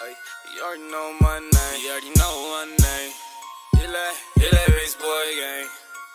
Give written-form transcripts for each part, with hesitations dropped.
You already know my name. You already know my name. Hit that bass boy gang.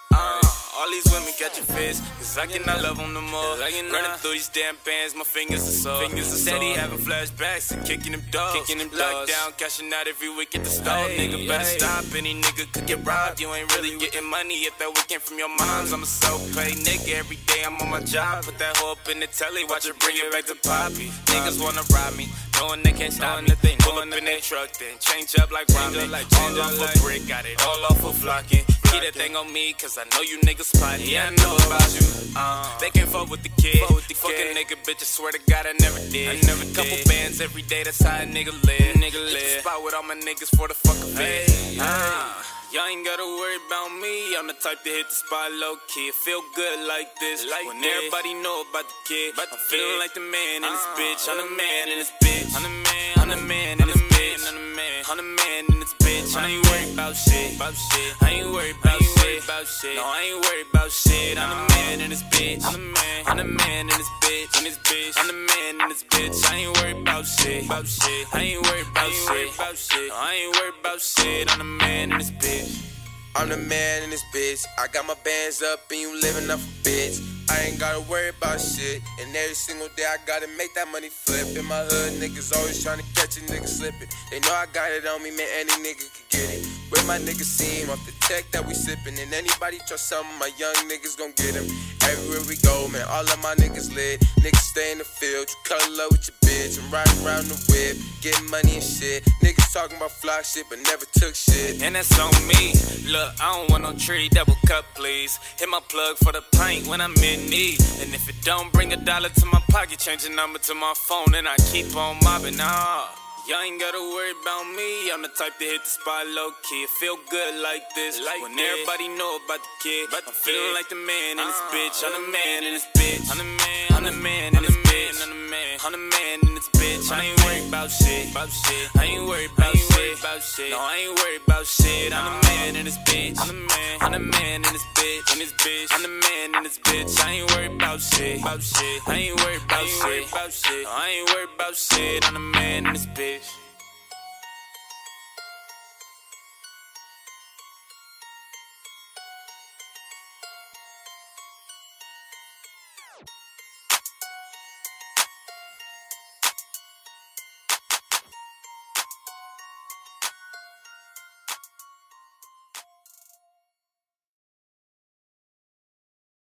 All these women catch your fist, cause I cannot love them no more. Running through these damn bands, my fingers are sore. Steady having flashbacks and kicking them doors. Lockdown, cashing out every week at the store. Nigga better stop, any nigga could get robbed. You ain't really getting money if that weekend from your moms. I'm a self-paid nigga, every day I'm on my job. Put that hoe up in the telly, watch her bring it back to Poppy. Niggas wanna rob me, knowing they can't stop me. Pull up in that truck, then change up like ramen. All off a brick, got it all off of flocking. Keep that thing on me, cause I know you niggas spotty. Yeah, I know about you. They can't fuck with the kid. Fuck a nigga, bitch, I swear to God I never did. Couple bands every day, that's how a nigga live. Hit the spot with all my niggas for the fuck of it. Y'all ain't gotta worry about me. I'm the type to hit the spot low key. It feel good like this. When everybody know about the kid. I'm feeling like the man in this bitch. I'm the man in this bitch. I'm the man in this bitch. I'm the man in this bitch. I ain't worried about shit. I ain't worried about shit. No, I ain't worried about shit. I'm the man in this bitch. I'm the man in this bitch. I'm the man in this bitch. I ain't worried about shit. I ain't worried about shit. No, I ain't worried about shit. I'm the man in this bitch. I'm the man in this bitch. I got my bands up and you living up a bitch. I ain't gotta worry about shit. And every single day I gotta make that money flip. In my hood, niggas always tryna catch a nigga slipping. They know I got it on me, man, any nigga could get it. Where my niggas see him off the tech that we sippin'. And anybody trust something, my young niggas gon' get him. Everywhere we go, man, all of my niggas lit. Niggas stay in the field, you cuddle up with your bitch. I'm riding around the whip, getting money and shit. Niggas talking about fly shit, but never took shit. And that's on me. Look, I don't want no tree, double cup, please. Hit my plug for the pint when I'm in need. And if it don't bring $1 to my pocket, change the number to my phone and I keep on mobbing. Y'all ain't gotta worry about me. I'm the type to hit the spot low key. It feel good like this. When everybody know about the kid. I'm feeling like the man in this bitch. I'm the man in this bitch. I'm the man in this bitch. I'm the man in this bitch. I ain't worried about shit. I ain't worried about shit. No, I ain't worried about shit. I'm the man in this bitch. I'm the man in this bitch. I'm the man in this bitch. I ain't worried about shit. I ain't worried about shit. No, I ain't worried about shit. I'm the man in this bitch.